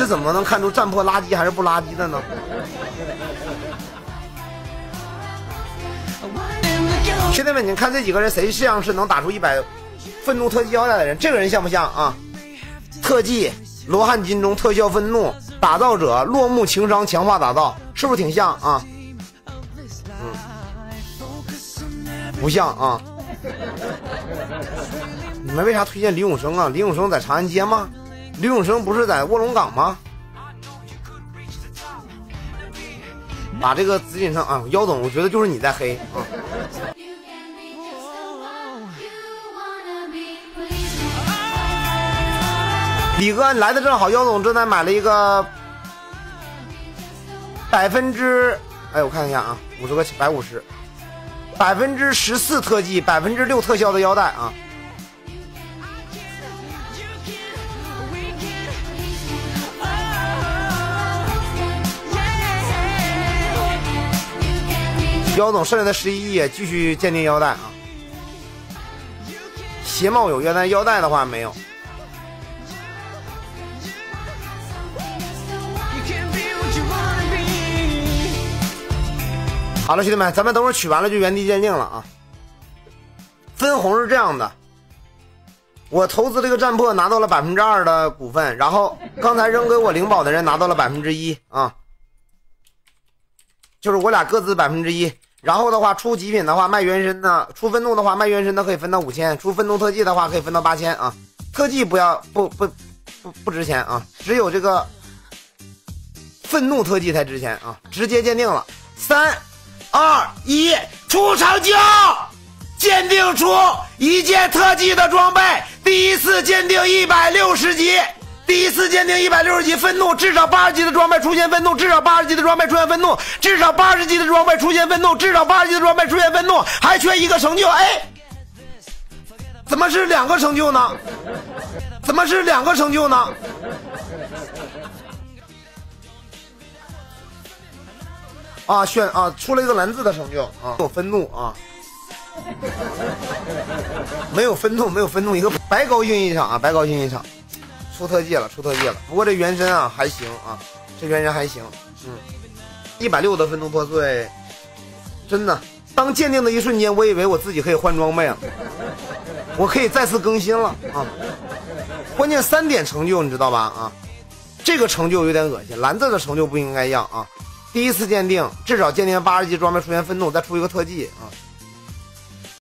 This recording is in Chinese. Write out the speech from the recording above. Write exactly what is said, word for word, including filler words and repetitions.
这怎么能看出战破垃圾还是不垃圾的呢？兄弟们，你看这几个人谁像是能打出一百愤怒特技腰带的人？这个人像不像啊？特技罗汉金钟特效愤怒打造者落幕情商强化打造，是不是挺像啊？嗯，不像啊。你们为啥推荐李永生啊？李永生在长安街吗？李永生不是在卧龙岗吗？把这个紫锦上啊，妖总，我觉得就是你在黑啊。李哥，你来的正好，妖总正在买了一个百分之，哎，我看一下啊，五十个百五十，百分之十四特技，百分之六特效的腰带啊。妖总剩下的十一亿继续鉴定腰带啊。鞋帽有腰带，腰带的话没有。好了，兄弟们，咱们等会儿取完了就原地鉴定了啊。分红是这样的，我投资这个战破拿到了百分之二的股份，然后刚才扔给我灵宝的人拿到了百分之一啊，就是我俩各自百分之一。然后的话，出极品的话卖原神的，出愤怒的话卖原神的可以分到五千，出愤怒特技的话可以分到八千啊。特技不要不不不不值钱啊，只有这个愤怒特技才值钱啊。直接鉴定了，三二一，出成就，鉴定出一件特技的装备，第一次鉴定一百六十级。第一次鉴定一百六十级愤怒，至少八十级的装备出现愤怒，至少八十级的装备出现愤怒，至少八十级的装备出现愤怒，至少八十级的装备出现愤怒，还缺一个成就。哎，怎么是两个成就呢？怎么是两个成就呢？啊，选啊，出了一个蓝字的成就啊，有愤怒啊，没有愤怒，没有愤怒，一个白高兴一场啊，白高兴一场。出特技了，出特技了。不过这原神啊还行啊，这原神还行。嗯，一百六的愤怒破碎，真的。当鉴定的一瞬间，我以为我自己可以换装备了，我可以再次更新了啊。关键三点成就，你知道吧？啊，这个成就有点恶心，蓝色的成就不应该要啊。第一次鉴定，至少鉴定八十级装备出现愤怒，再出一个特技啊。